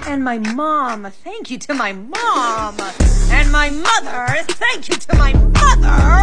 And my mom, thank you to my mom. And my mother, thank you to my mother.